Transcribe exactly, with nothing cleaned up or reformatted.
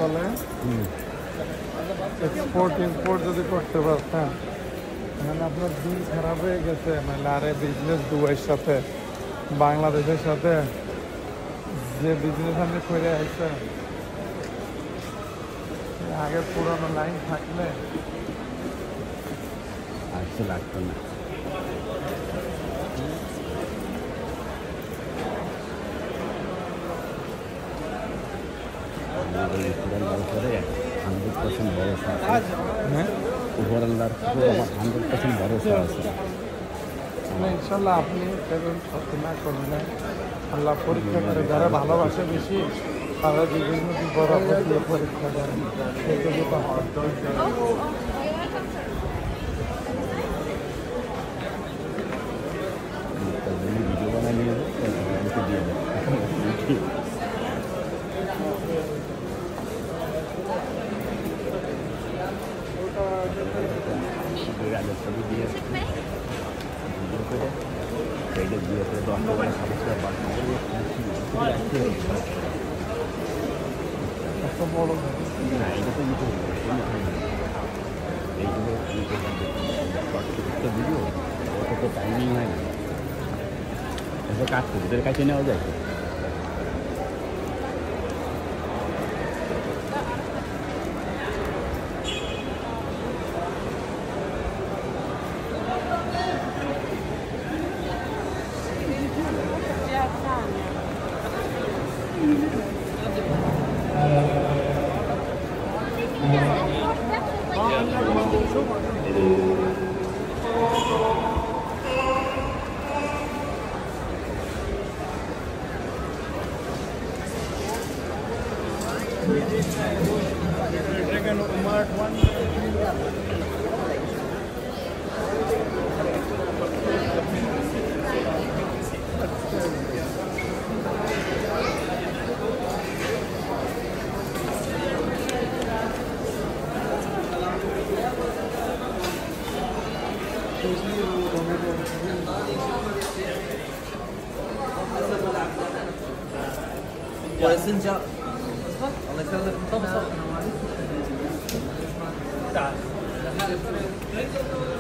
চলে, export import যদি করতে পারতেন, মানে আপনার দিন খারাপ হয়ে গেছে। মানে আরে বিজনেস দুবাইয়ের সাথে, বাংলাদেশের সাথে যে বিজনেস আপনি করে আসছেন, আগে পুরোনো লাইন থাকলে আজকে লাগতো না। আমাদের উপরান্দার উপরে হান্ড্রেড পার্সেন্ট ভরসা আছে। হ্যাঁ, উপরান্দার উপরে আমার হান্ড্রেড পার্সেন্ট ভরসা আছে। ইনশাল্লাহ আপনি সেরকম ক্ষতি না করলে আল্লাহ পরীক্ষা করে, যারা ভালোবাসে বেশি তারা বিভিন্ন বিপদ আপদ দিয়ে পরীক্ষা করেন, সেটুকু তো হয়। ভিডিও বানাই নিয়ে যাবো, দিয়ে দেবো। ছবি দিয়ে ভিডিও করে সেইটা দিয়ে করে দশ টাকা সাবস্ক্রাইব বাড়তে এত বড় না, এটা তো নিতে হবে, এইগুলো ভিডিও ওটা তো টাইমিং হয় না, এটা কাজ করি ওদের কাছে নেওয়া যায়। Dragon Umar one. وياسين جاء الله يسلمك.